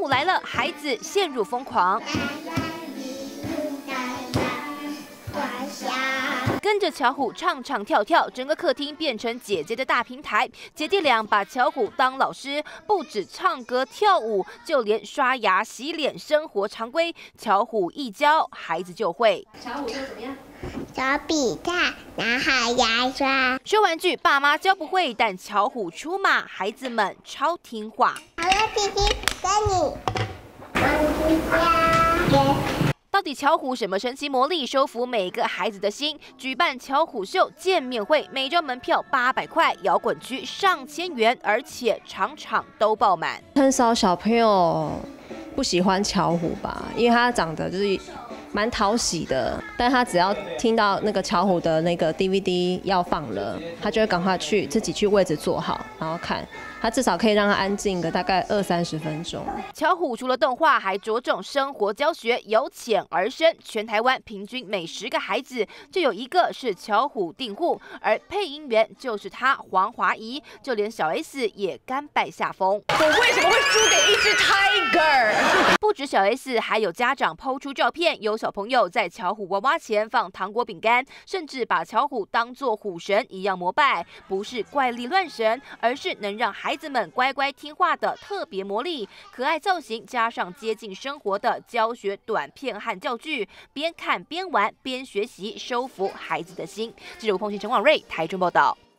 虎来了，孩子陷入疯狂。 跟着巧虎唱唱跳跳，整个客厅变成姐姐的大平台。姐弟俩把巧虎当老师，不止唱歌跳舞，就连刷牙洗脸，生活常规，巧虎一教，孩子就会。巧虎说怎么样？ 手比赛，然后牙刷。 说玩具，爸妈教不会，但巧虎出马，孩子们超听话。 好了，弟弟，跟你玩具家。 到底巧虎什么神奇魔力收服每个孩子的心？举办巧虎秀见面会，每张门票800块，摇滚区上千元，而且场场都爆满。 很少小朋友不喜欢巧虎吧，因为他长得就是蛮讨喜的，但他只要听到那个巧虎的那个 DVD 要放了，他就会赶快自己去位置坐好，然后看。 他至少可以让他安静个大概20-30分钟。 巧虎除了动画，还着重生活教学，由浅而深。全台湾平均每10个孩子就有1个是巧虎订户，而配音员就是他黄华怡，就连小 S 也甘拜下风。 我为什么会输给一只 Tiger？ 不止小 S， 还有家长抛出照片，有小朋友在巧虎娃娃前放糖果饼干，甚至把巧虎当作虎神一样膜拜。不是怪力乱神，而是能让孩子们乖乖听话的特别魔力，可爱造型加上接近生活的教学短片和教具，边看边玩边学习，收服孩子的心。记者吴凤琴、陈广瑞台中报道。